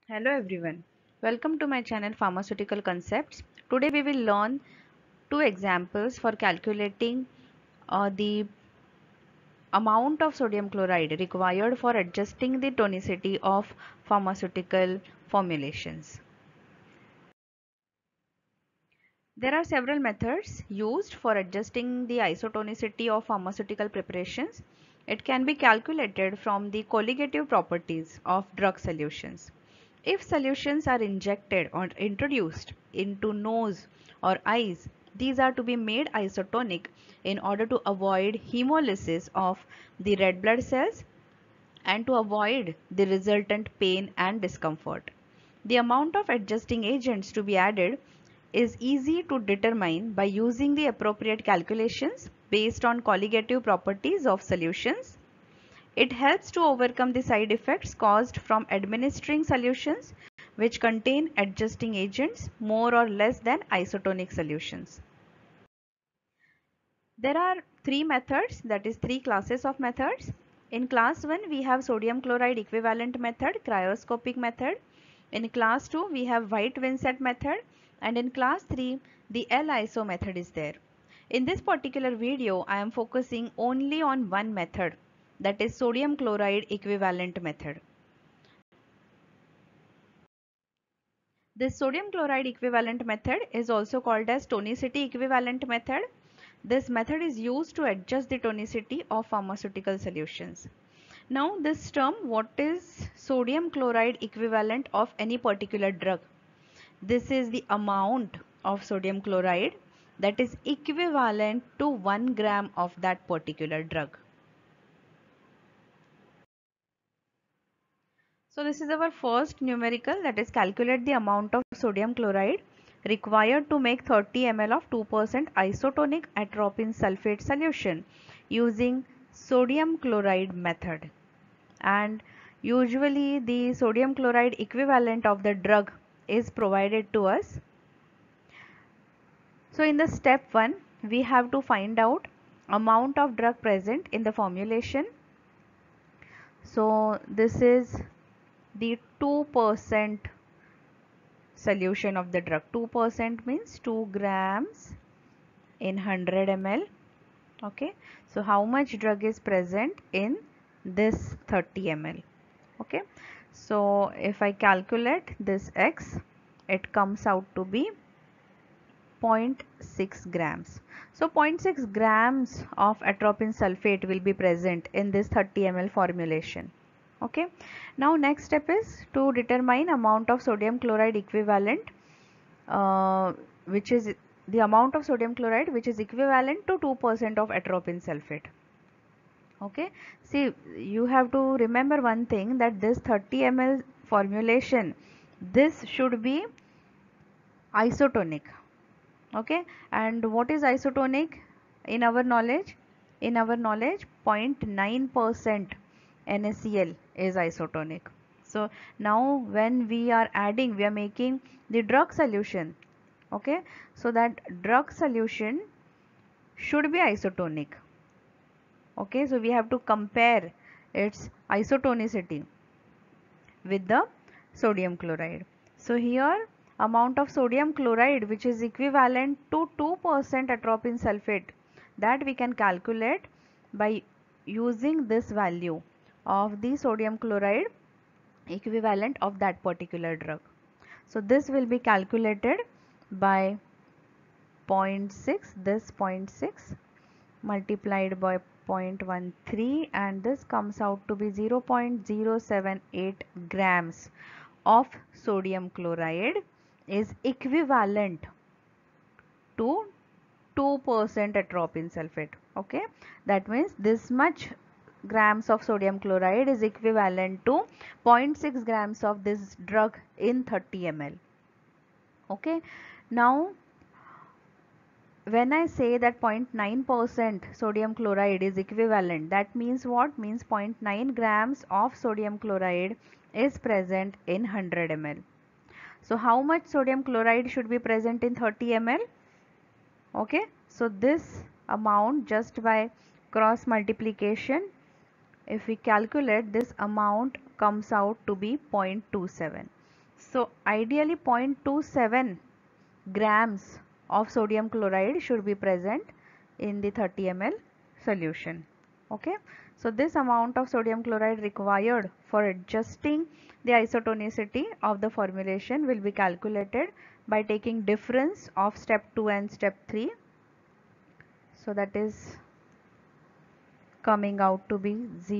Hello everyone, welcome to my channel Pharmaceutical Concepts. Today we will learn two examples for calculating the amount of sodium chloride required for adjusting the tonicity of pharmaceutical formulations. There are several methods used for adjusting the isotonicity of pharmaceutical preparations. It can be calculated from the colligative properties of drug solutions. If solutions are injected or introduced into nose or eyes, these are to be made isotonic in order to avoid hemolysis of the red blood cells and to avoid the resultant pain and discomfort. The amount of adjusting agents to be added is easy to determine by using the appropriate calculations based on colligative properties of solutions. It helps to overcome the side effects caused from administering solutions which contain adjusting agents more or less than isotonic solutions. There are three methods, that is three classes of methods. In class 1 we have sodium chloride equivalent method, cryoscopic method. In class 2 we have White-Vincent method, and in class 3 the L-iso method is there. In this particular video I am focusing only on one method, that is sodium chloride equivalent method. This sodium chloride equivalent method is also called as tonicity equivalent method. This method is used to adjust the tonicity of pharmaceutical solutions. Now this term, what is sodium chloride equivalent of any particular drug? This is the amount of sodium chloride that is equivalent to 1 gram of that particular drug. So this is our first numerical, that is calculate the amount of sodium chloride required to make 30 ml of 2% isotonic atropine sulfate solution using sodium chloride method. And usually the sodium chloride equivalent of the drug is provided to us. So in the step 1 we have to find out amount of drug present in the formulation. So this is the 2% solution of the drug. 2% means 2 grams in 100 ml. Okay, so how much drug is present in this 30 ml? Okay, so if I calculate this x, it comes out to be 0.6 grams. So 0.6 grams of atropine sulfate will be present in this 30 ml formulation. Okay, now next step is to determine amount of sodium chloride equivalent, which is the amount of sodium chloride which is equivalent to 2% of atropine sulfate. Okay, see, you have to remember one thing, that this 30 ml formulation, this should be isotonic. Okay, and what is isotonic in our knowledge? In our knowledge, 0.9% NaCl is isotonic. So now when we are adding, we are making the drug solution. Okay, so that drug solution should be isotonic. Okay, so we have to compare its isotonicity with the sodium chloride. So here amount of sodium chloride which is equivalent to 2% atropine sulfate, that we can calculate by using this value of the sodium chloride equivalent of that particular drug. So this will be calculated by 0.6, this 0.6 multiplied by 0.13, and this comes out to be 0.078 grams of sodium chloride is equivalent to 2% atropine sulfate. Okay, that means this much grams of sodium chloride is equivalent to 0.6 grams of this drug in 30 ml. Okay, now when I say that 0.9% sodium chloride is equivalent, that means what? Means 0.9 grams of sodium chloride is present in 100 ml. So how much sodium chloride should be present in 30 ml? Okay, so this amount, just by cross multiplication, if we calculate, this amount comes out to be 0.27. So ideally 0.27 grams of sodium chloride should be present in the 30 ml solution. Okay, so this amount of sodium chloride required for adjusting the isotonicity of the formulation will be calculated by taking difference of step 2 and step 3. So that is coming out to be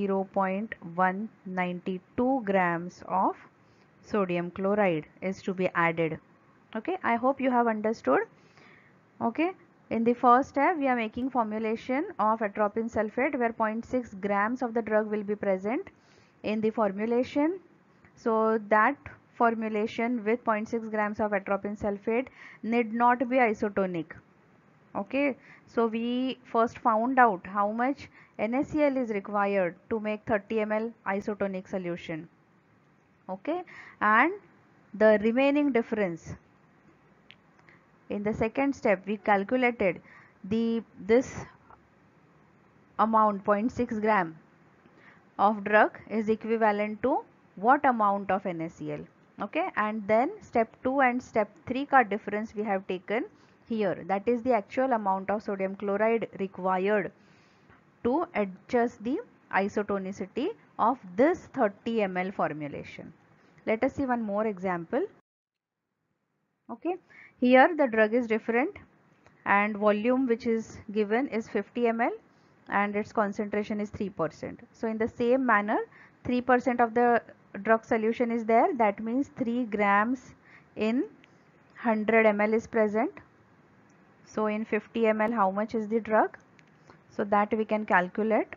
0.192 grams of sodium chloride is to be added. Okay, I hope you have understood. Okay, in the first step we are making formulation of atropine sulfate where 0.6 grams of the drug will be present in the formulation. So that formulation with 0.6 grams of atropine sulfate need not be isotonic. Okay, so we first found out how much NaCl is required to make 30 ml isotonic solution. Okay, and the remaining difference in the second step we calculated this amount 0.6 gram of drug is equivalent to what amount of NaCl. Okay, and then step 2 and step 3 ka difference we have taken here, that is the actual amount of sodium chloride required to adjust the isotonicity of this 30 ml formulation. Let us see one more example. Okay, here the drug is different and volume which is given is 50 ml and its concentration is 3%. So in the same manner 3% of the drug solution is there, that means 3 grams in 100 ml is present. So in 50 ml how much is the drug? So that we can calculate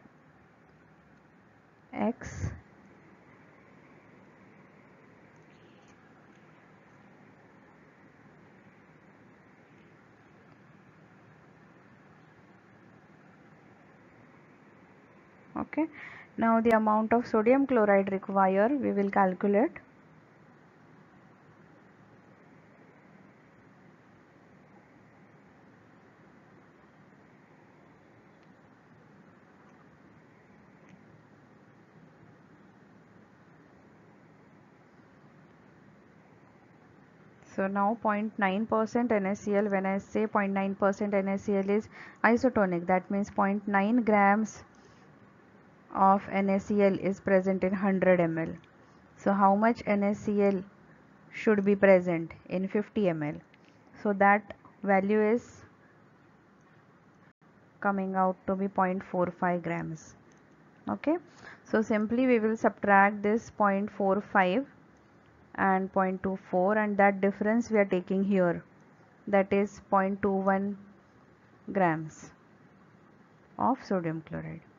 X okay. Now the amount of sodium chloride required we will calculate. So now 0.9% NaCl, when I say 0.9% NaCl is isotonic, that means 0.9 grams of NaCl is present in 100 ml. So how much NaCl should be present in 50 ml? So that value is coming out to be 0.45 grams. Okay, so simply we will subtract this 0.45 and 0.24 and that difference we are taking here, that is 0.21 grams of sodium chloride.